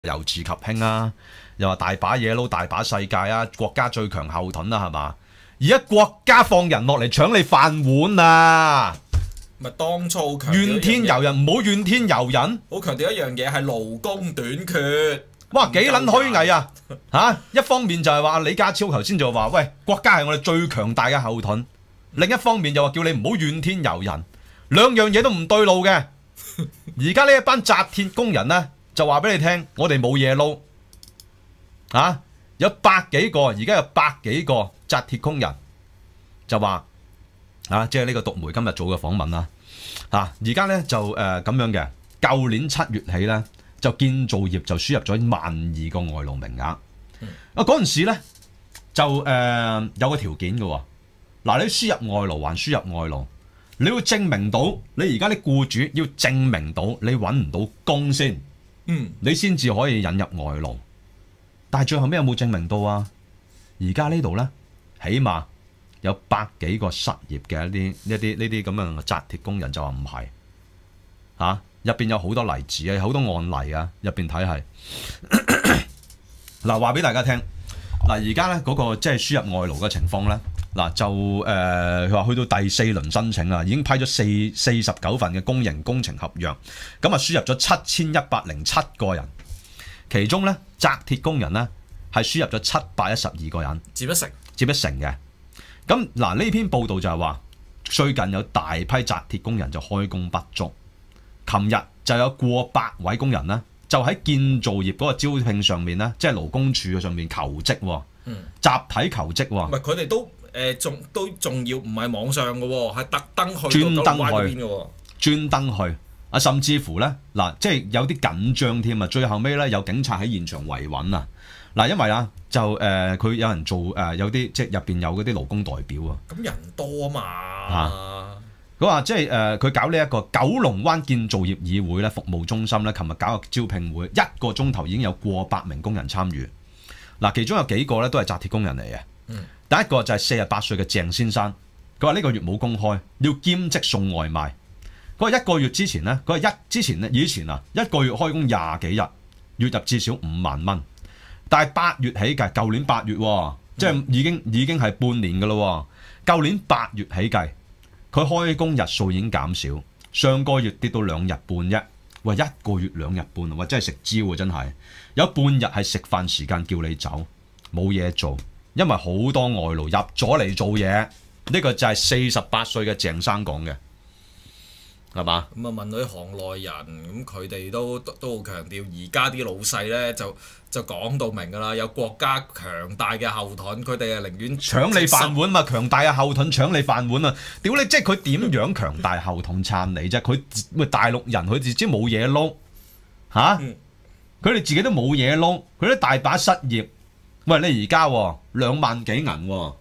由治及興啊，又話大把嘢撈，大把世界啊，國家最強後盾啦，係嘛？而家國家放人落嚟搶你飯碗啊！ 咪當初強調怨天尤人，唔好怨天尤人。 好強調一樣嘢係勞工短缺。 哇，幾撚虛偽啊！一方面就係話李家超頭先就話，喂，國家係我哋最強大嘅後盾；另一方面就話叫你唔好怨天尤人，兩樣嘢都唔對路嘅。而家呢一班紮鐵工人呢，就話俾你聽，我哋冇嘢撈，有百幾個，而家有百幾個紮鐵工人就話，即係呢個獨媒今日做嘅訪問啦，而家呢就咁樣嘅，舊年7月起呢，就建造業就輸入咗12000個外勞名額，嗰陣時呢就有個條件嘅喎，嗱，你輸入外勞還輸入外勞，你要證明到你而家啲僱主要證明到你揾唔到工先。你先至可以引入外勞，但係最後尾有冇證明到啊？而家呢度呢，起碼有百幾個失業嘅呢啲咁樣嘅紮鐵工人就話唔係，入邊有好多例子啊，有好多案例啊，入邊睇係嗱，話俾大家聽嗱，而家呢嗰個即係輸入外勞嘅情況呢，嗱就佢話去到第4輪申請啦，已經批咗49份嘅公營工程合約，咁啊輸入咗7107個人，其中咧紮鐵工人咧係輸入咗712個人， 接一成嘅。咁嗱呢篇報道就係話，最近有大批紮鐵工人就開工不足，琴日就有過百位工人咧就喺建造業嗰個招聘上面咧，即係勞工處上面求職，集體求職喎。 唔係佢哋都仲要唔係網上嘅喎，係特登去專登去嗰邊嘅喎， 專登去啊！甚至乎咧嗱，即係有啲緊張添啊！最後尾咧有警察喺現場維穩啊！嗱，因為啊就佢有人做有啲即係入邊有嗰啲勞工代表啊。 咁人多啊嘛。 佢話即係佢搞呢一個九龍灣建造業議會咧服務中心咧，琴日搞個招聘會，1個鐘頭已經有過百名工人參與。嗱，其中有幾個咧都係紮鐵工人嚟嘅。第一個就係48歲嘅鄭先生，佢話呢個月冇工開，要兼職送外賣。佢話1個月之前咧，以前啊1個月開工20幾日，月入至少5萬蚊。但係8月起計，舊年8月即係已經係半年㗎咯。舊年8月起計，佢開工日數已經減少，上個月跌到2日半啫。喂，1個月2日半，喂真係食蕉啊！真係有半日係食飯時間叫你走，冇嘢做。因為好多外勞入咗嚟做嘢，呢個就係48歲嘅鄭生講嘅，係嘛？ 咁啊問佢行內人，咁佢哋都好強調，而家啲老細咧就講到明㗎啦，有國家強大嘅後盾，佢哋係寧願搶你飯碗嘛，強大嘅後盾搶你飯碗啊！屌你，即係佢點樣強大後盾撐你啫？佢大陸人佢自己冇嘢撈佢哋自己都冇嘢撈，佢都大把失業。喂，你而家2萬幾銀喂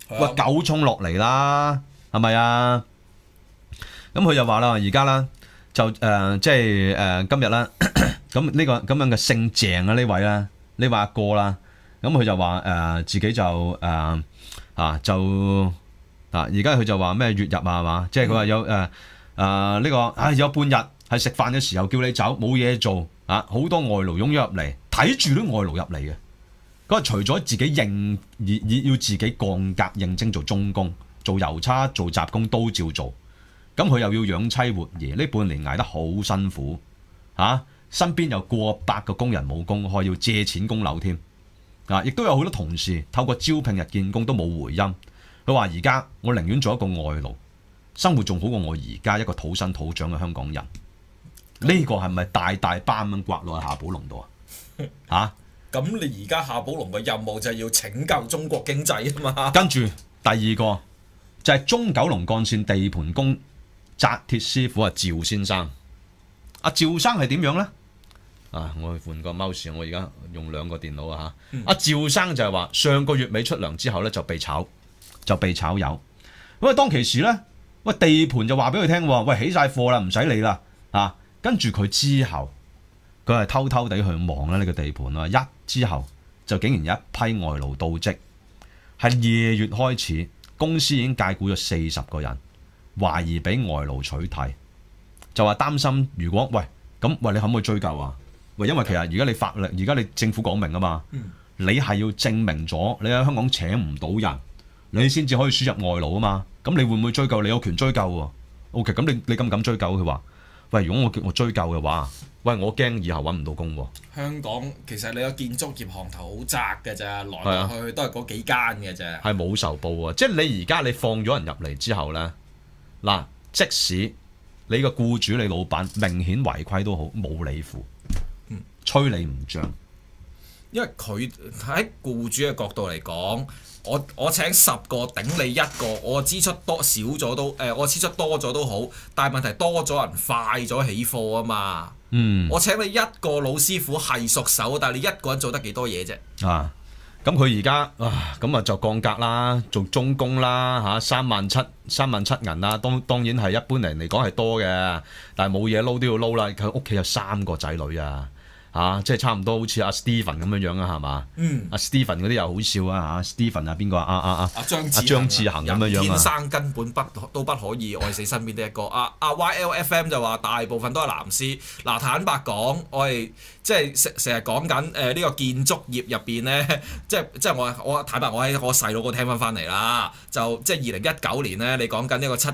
9衝落嚟啦，係咪啊？咁佢就話啦，而家啦就即係今日啦，咁呢個咁樣嘅姓鄭啊呢位啦，呢位阿哥啦，咁佢就話自己就而家佢就話咩月入啊係嘛，即係佢話有呢個有半日係食飯嘅時候叫你走，冇嘢做好多外勞湧咗入嚟，睇住啲外勞入嚟嘅。佢話除咗自己要自己降格應徵做中工、做郵差、做雜工都照做，咁佢又要養妻活兒，呢半年捱得好辛苦身邊有過百個工人冇工開，要借錢供樓添亦都有好多同事透過招聘日見工都冇回音。佢話而家我寧願做一個外勞，生活仲好過我而家一個土生土長嘅香港人。呢個係咪大班咁刮落去夏寶龍度啊？ 咁你而家夏寶龍嘅任務就係要拯救中國經濟啊嘛。 跟住第二個就係中九龍幹線地盤工紮鐵師傅趙先生。阿趙生係點樣呢？我換個 mouse，我而家用2個電腦阿趙生就係話上個月尾出糧之後咧就被炒魷。咁當其時咧，地盤就話俾佢聽，喂起晒貨啦，唔使理啦跟住佢之後，佢係偷偷地去望啦呢個地盤之後就竟然有一批外勞到職，係2月開始，公司已經解僱咗40個人，懷疑俾外勞取替，就話擔心如果你可唔可以追究喂，因為其實而家你法律，而家你政府講明啊嘛，你係要證明咗你喺香港請唔到人，你先至可以輸入外勞啊嘛。咁你會唔會追究？你有權追究喎。OK， 咁你敢唔敢追究？佢話：喂，如果我追究嘅話，喂，我驚以後揾唔到工喎。 香港其實你個建築業行頭好窄嘅咋，來來去去都係嗰幾間嘅啫。 係冇仇報啊！即係你而家你放咗人入嚟之後咧，嗱，即使你個僱主你老闆明顯違規都好，冇理負，吹你唔漲。 因為佢喺僱主嘅角度嚟講，我請10個頂你1個，我支出多少咗都我支出多咗都好，但係問題多咗人快咗起貨啊嘛。我請你1個老師傅係熟手，但係你1個人做得幾多嘢啫？ 咁佢而家咁就降格啦，做中工啦嚇，37000銀啦，當然係一般人嚟講係多嘅，但係冇嘢撈都要撈啦。佢屋企有3個仔女啊！即係差唔多好似阿 Steven 咁樣啊，係嘛？阿 Steven 嗰啲又好笑啊嚇，Steven 啊邊個啊？張志恒咁樣天生根本都不可以愛死身邊的一個。YLFM 就話大部分都係藍絲。嗱，坦白講，我哋即係成日講緊呢個建築業入邊咧，即係我坦白我喺我細佬嗰聽翻嚟啦，就即係2019年咧，你講緊呢個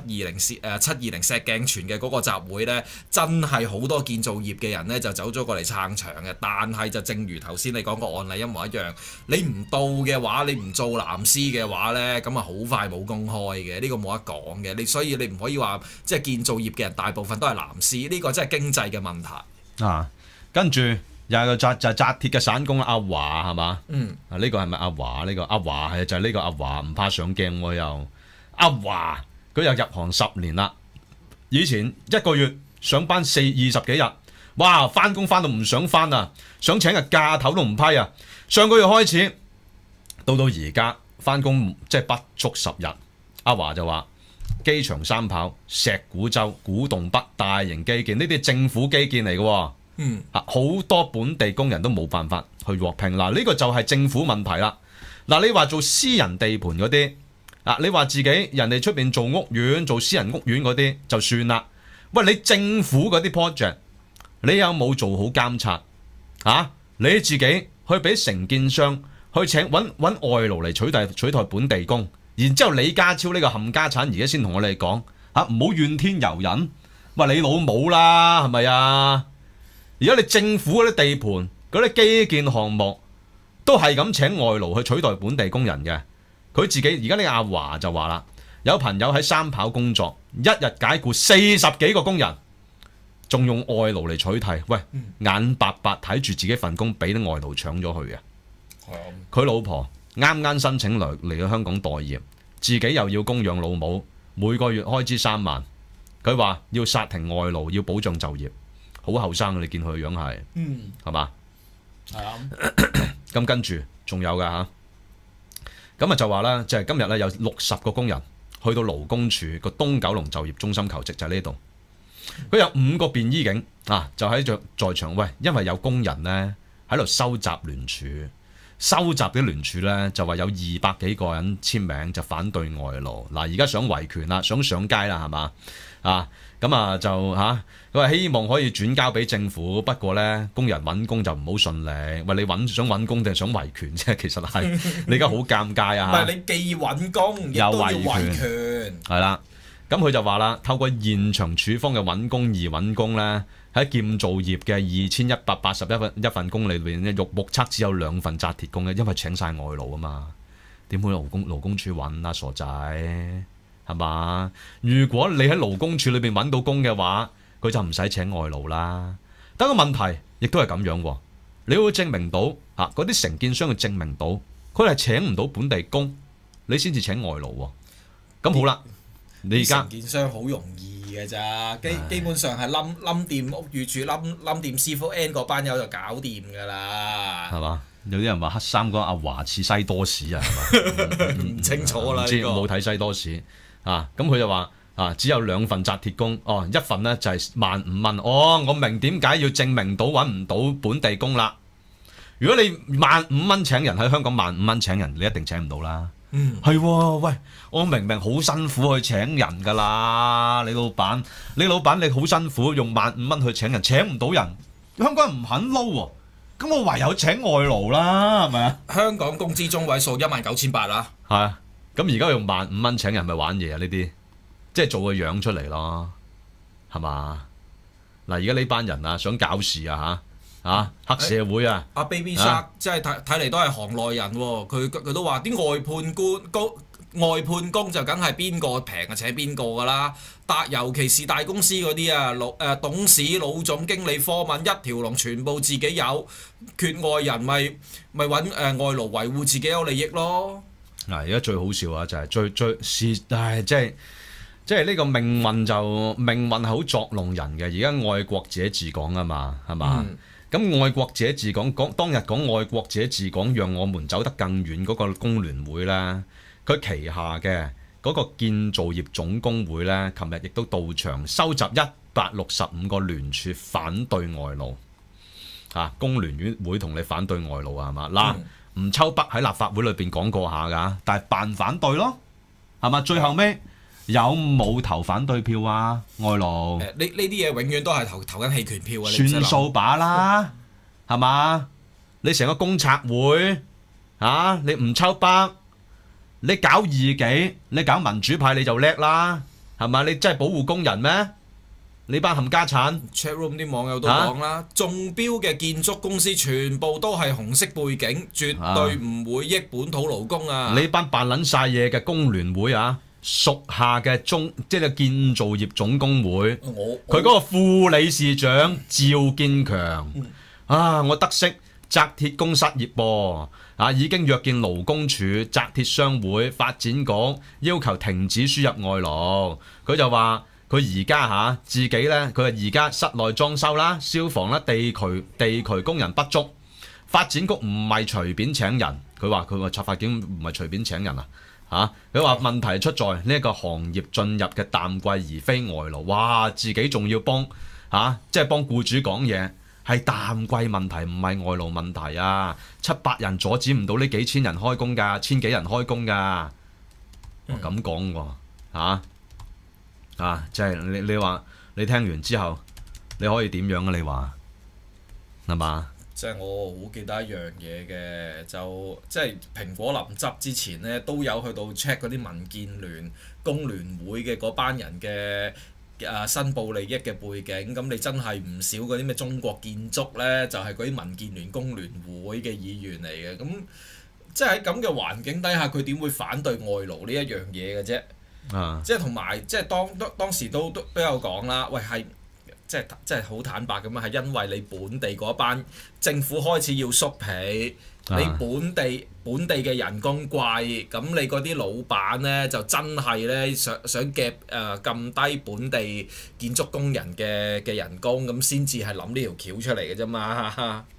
720石鏡泉嘅嗰個集會咧，真係好多建造業嘅人咧就走咗過嚟撐場。但係就正如頭先你講個案例一模一樣，你唔到嘅話，你唔做藍絲嘅話呢，咁啊好快冇工開嘅，呢個冇得講嘅。所以你唔可以話即係建造業嘅人大部分都係藍絲，呢個真係經濟嘅問題。 跟住又係個紮鐵嘅散工阿華係嘛？呢個係咪阿華？呢個阿華係就係呢個阿華，唔怕上鏡喎又。阿華佢又入行10年啦，以前1個月上班20幾日。哇！翻工翻到唔想翻啊，想請日假頭都唔批啊。上個月開始到而家翻工即係不足10日。阿華就話：機場三跑、石鼓洲、古洞北大型基建呢啲政府基建嚟嘅，好多本地工人都冇辦法去獲聘。嗱，呢個就係政府問題啦。嗱，你話做私人地盤嗰啲你話自己人哋出邊做屋苑、做私人屋苑嗰啲就算啦。喂，你政府嗰啲 project。你有冇做好監察？你自己去俾承建商去揾外勞嚟取代本地工，然之後李家超呢個冚家產而家先同我哋講唔好怨天尤人。喂，你老母啦，係咪啊？而家你政府嗰啲地盤嗰啲基建項目都係咁請外勞去取代本地工人嘅。佢自己而家呢個阿華就話啦，有朋友喺三跑工作，一日解僱40幾個工人。仲用外勞嚟取替，喂，眼白白睇住自己份工俾啲外勞搶咗去嘅。佢老婆啱申請嚟到香港待業，自己又要供養老母，每個月開支3萬。佢話要殺停外勞，要保障就業。好後生，你見佢嘅樣係，係嘛？咁跟住仲有㗎嚇，咁就話啦，就係今日咧有60個工人去到勞工處個東九龍就業中心求職，就係呢度。佢有5個便衣警就喺在場。喂，因為有工人咧喺度收集聯署，收集啲聯署咧就話有200幾個人簽名就反對外勞。嗱，而家想維權啦，想上街啦，係嘛？咁就佢話希望可以轉交俾政府，不過咧工人揾工就唔好順利。喂，你想揾工定係想維權啫？其實係你而家好尷尬啊！ 唔係你既揾工亦都要維權， 係啦。咁佢就話啦，透過現場處方嘅揾工易揾工咧，喺建造業嘅2181份工裏邊咧，目測只有2份紮鐵工嘅，因為請晒外勞啊嘛，點會勞工處揾啊，傻仔係嘛？如果你喺勞工處裏邊揾到工嘅話，佢就唔使請外勞啦。但個問題亦都係咁樣喎，你會證明到嗰啲承建商要證明到佢係請唔到本地工，你先至請外勞喎。咁好啦。你而家承建商好容易嘅咋，基本上係冧掂屋宇署冧掂師傅 N 嗰班友就搞掂㗎啦， 係嘛？有啲人話黑衫嗰個阿華似西多士啊，係嘛？ 唔清楚啦， 冇睇西多士咁佢就話只有2份紮鐵工，一份呢就係15,000蚊。我明點解要證明到揾唔到本地工啦。如果你15,000蚊請人喺香港15,000蚊請人，你一定請唔到啦。係喎，喂，我明好辛苦去請人㗎啦，你老闆你好辛苦用15,000蚊去請人，請唔到人， 香港人唔肯撈喎，咁我唯有請外勞啦，係咪啊？ 香港工資中位數19,800啦。 係啊，咁而家用15,000請人咪玩嘢啊？呢啲即係做個樣出嚟咯，係嘛？嗱，而家呢班人啊，想搞事啊黑社會啊！ 阿 Baby Shark 即係睇嚟都係行內人喎，佢都話啲外判工就梗係邊個平啊請邊個㗎啦，尤其是大公司嗰啲啊，董事、老總、經理、科文一條龍全部自己有，缺外人咪揾外勞維護自己有利益咯。 嗱，而家最好笑啊，就係最是，唉，即係呢個命運係好作弄人嘅。而家愛國者治港啊嘛，係嘛？咁愛國者治港當日講愛國者治港，讓我們走得更遠嗰個工聯會啦。佢旗下嘅嗰個建造業總工會咧，琴日亦都到場收集165個聯署反對外勞。工聯會同你反對外勞啊，係嘛？嗱，吳秋北喺立法會裏邊講過下㗎，但係扮反對咯，係嘛？最後尾有冇投反對票啊？外勞呢啲嘢永遠都係投緊棄權票啊！ 算數把啦，係嘛？你成個公賊會你吳秋北。你搞異己，你搞民主派你就叻啦，係咪？你真係保護工人咩？你班冚家產 ，chat room 啲網友都講啦，中標嘅建築公司全部都係紅色背景，絕對唔會益本土勞工啊！ 你班扮撚晒嘢嘅工聯會屬下嘅即係建造業總工會，佢嗰個副理事長趙建強我得悉紮鐵工失業噃。已經約見勞工處、紮鐵商會、發展局，要求停止輸入外勞。佢就話佢而家自己呢，佢話而家室內裝修啦、消防啦、地渠工人不足，發展局唔係隨便請人。佢話拆發件唔係隨便請人佢話問題出在呢一個行業進入嘅淡季，而非外勞。哇！自己仲要幫即係幫僱主講嘢。係淡季問題，唔係外勞問題啊！700人阻止唔到呢幾千人開工㗎，千幾人開工㗎。我咁講喎，即係你話你聽完之後，你可以點樣啊？你話係嘛？ 即係我好記得一樣嘢嘅，就即係蘋果臨執之前呢，都有去到 check 嗰啲民建聯、工聯會嘅嗰班人嘅。申報利益嘅背景，咁你真係唔少嗰啲咩中國建築呢，就係嗰啲民建聯、工聯會嘅議員嚟嘅，咁即係喺咁嘅環境底下，佢點會反對外勞呢一樣嘢嘅啫？即係同埋即係當時都有講啦，喂係即係好坦白咁啊，係因為你本地嗰班政府開始要縮皮。你本地嘅人工貴，咁你嗰啲老闆呢，就真係呢，想夾咁低本地建築工人嘅人工，咁先至係諗呢條橋出嚟嘅啫嘛。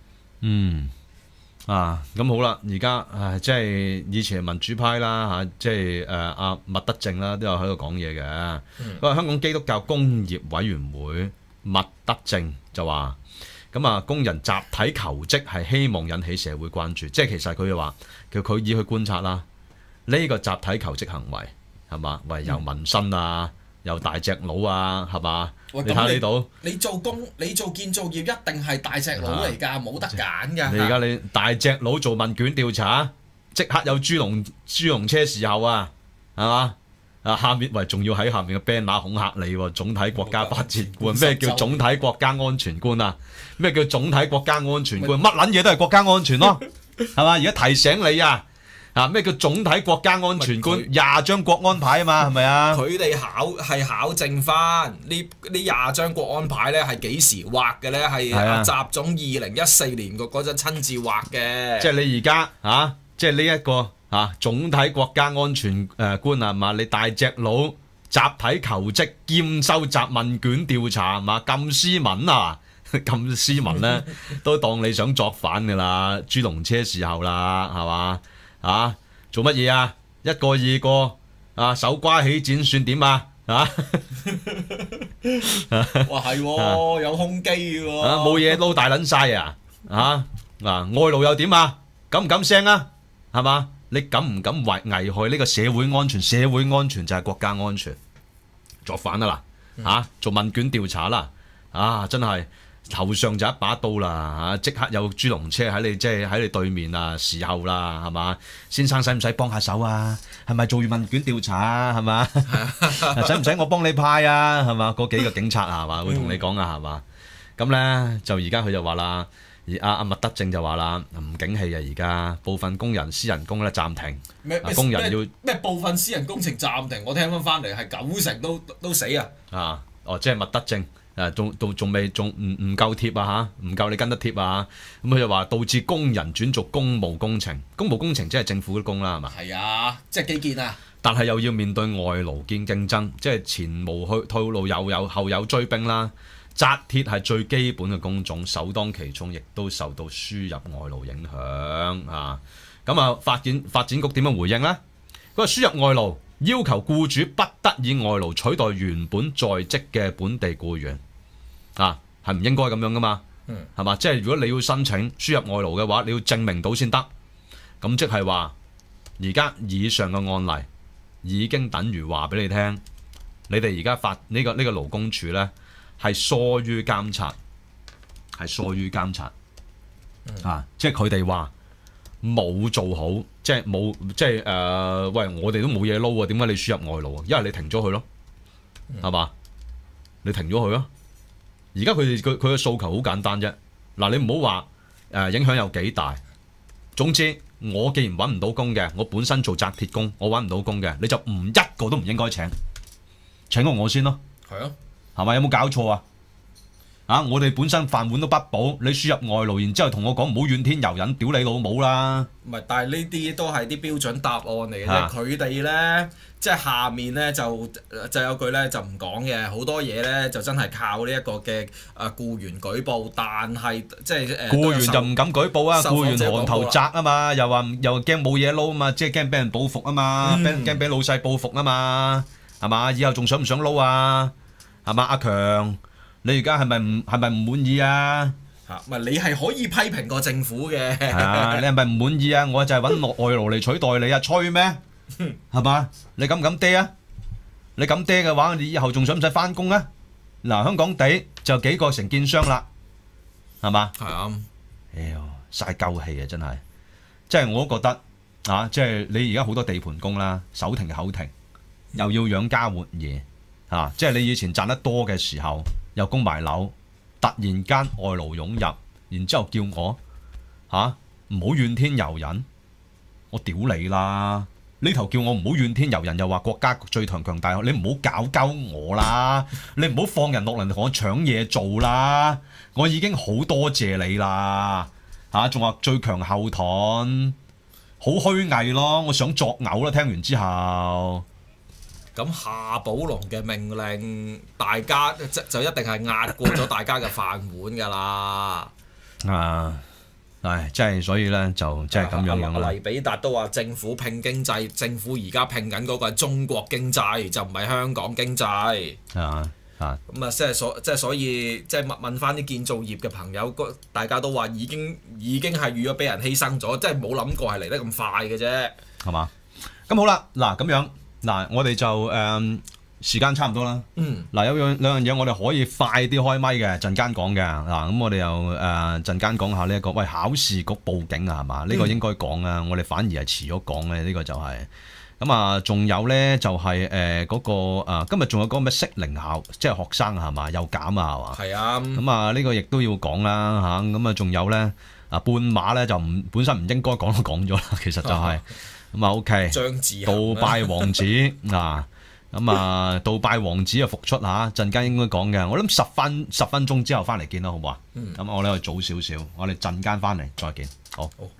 咁好啦，而家即係以前係民主派啦即係阿麥德正啦都有喺度講嘢嘅。香港基督教工業委員會麥德正就話。工人集體求職係希望引起社會關注，即係其實佢就話佢以去觀察啦，呢個集體求職行為係嘛，又民生又大隻佬係嘛？你睇下呢度， 你做建造業一定係大隻佬嚟㗎，冇得揀㗎。 你而家你大隻佬做問卷調查，即刻有豬籠車時候係嘛？下面仲要喺下面嘅 banner 恐嚇你喎，總體國家發展觀，咩叫總體國家安全觀啊？咩叫總體國家安全觀？乜撚嘢都係國家安全咯，係嘛？而家提醒你咩叫總體國家安全觀？20張國安牌啊嘛，係咪啊？ 佢哋考證翻呢20張國安牌咧，係幾時畫嘅咧？係習總2014年嗰陣親自畫嘅。 即係你而家即係呢一個。總體國家安全觀係嘛？你大隻佬集體求職兼收集問卷調查係嘛？咁斯文咁斯文咧，都當你想作反㗎啦！豬籠車時候啦，係嘛？做乜嘢啊？一個二個手瓜起剪算點啊？哇係有胸肌喎！ 冇嘢撈大撚晒外勞又點啊？敢唔敢聲啊？係嘛？你敢唔敢危害呢個社會安全？社會安全就係國家安全。作反啦做問卷調查啦真係頭上就一把刀啦嚇，即刻有豬籠車喺你即係喺你對面啊侍候啦，係嘛？先生使唔使幫下手啊？係咪做問卷調查啊？係嘛？使唔使我幫你派啊？係嘛？嗰幾個警察啊係嘛？會同你講啊係嘛？咁咧就而家佢就話啦，而阿麥德正就話啦，唔景氣啊而家部分工人私人工咧暫停，工人要咩部分私人工程暫停，我聽翻嚟係90%都死啊！ 啊即係麥德正。仲未唔夠貼啊嚇，唔夠你跟得貼啊，咁佢就話導致工人轉做公務工程，公務工程即係政府嘅工啦係嘛？ 係啊，即係基建啊！ 但係又要面對外勞見競爭，即係前無去退路，又有後有追兵啦。紮鐵係最基本嘅工種，首當其衝，亦都受到輸入外勞影響啊！咁啊發展局點樣回應呢？佢話輸入外勞要求僱主不得以外勞取代原本在職嘅本地僱員。係唔應該咁樣噶嘛？係嘛？即係如果你要申請輸入外勞嘅話，你要證明到先得。咁即係話，而家以上嘅案例已經等於話俾你聽，你哋而家發呢個勞工處咧係疏於監察，即係佢哋話冇做好，即係冇即係喂，我哋都冇嘢撈啊，點解你輸入外勞啊？因為你停咗佢咯，係嘛？你停咗佢咯。而家佢嘅訴求好簡單啫。嗱，你唔好話影響有幾大。總之，我既然揾唔到工嘅，我本身做紮鐵工，我揾唔到工嘅，你就一個都唔應該請過我先咯。 係啊， 係咪有冇搞錯啊？我哋本身飯碗都不保，你輸入外勞，然之後同我講唔好怨天尤人，屌你老母啦！ 唔係，但係呢啲都係啲標準答案嚟嘅啫。佢哋咧，即係下面咧就有句咧就唔講嘅，好多嘢咧就真係靠呢一個嘅僱員舉報，但係即係僱員就唔敢舉報啊！僱員行頭窄啊嘛，又驚冇嘢撈啊嘛，即係驚俾人報復啊嘛，驚俾老細報復啊嘛，係嘛？以後仲想唔想撈啊？係嘛？阿強。你而家係咪唔滿意啊？ 唔係你係可以批評個政府嘅。 你係咪唔滿意啊？我就係揾外勞嚟取代你啊！吹咩？係嘛？你敢唔敢嗲啊？你敢嗲嘅話，你以後仲想唔使翻工啊？嗱，香港地就幾個承建商啦，係嘛？ 係啊。 嘥鳩氣啊！真係，即係我都覺得即係你而家好多地盤工啦，手停口停，又要養家活兒即係你以前賺得多嘅時候。又供埋樓，突然間外勞湧入，然之後叫我唔好怨天尤人，我屌你啦！呢頭叫我唔好怨天尤人，又話國家最強大，你唔好搞鳩我啦！你唔好放人落嚟同我搶嘢做啦！我已經好多謝你啦，仲話最強後盾，好虛偽咯！我想作嘔啦！聽完之後。 咁夏寶龍嘅命令，大家就一定係壓過咗大家嘅飯碗㗎啦。 即係所以咧就即係咁樣啦。 黎比達都話政府拼經濟，政府而家拼緊嗰個係中國經濟，就唔係香港經濟。咁所以即係問翻啲建造業嘅朋友，大家都話已經係預咗俾人犧牲咗，即係冇諗過係嚟得咁快嘅啫。係嘛？咁好啦，嗱咁樣。我哋就時間差唔多啦。有兩樣嘢我哋可以快啲開咪嘅，陣間講嘅。咁我哋又陣間講下呢一個，喂，考試局報警啊，係嘛？呢個應該講啊，我哋反而係遲咗講嘅，呢個就係。咁啊，仲有咧就係嗰個今日仲有嗰個咩適齡校，即係學生係嘛？又減啊係嘛？係啊。咁啊，呢個亦都要講啦嚇。咁啊，仲有咧半馬咧就本身唔應該講都講咗啦，其實就係。咁啊 OK，杜拜王子杜拜王子復出陣間應該講嘅，我諗10分鐘之後翻嚟見啦，好唔好啊？咁我哋早少少，我哋陣間翻嚟再見，好。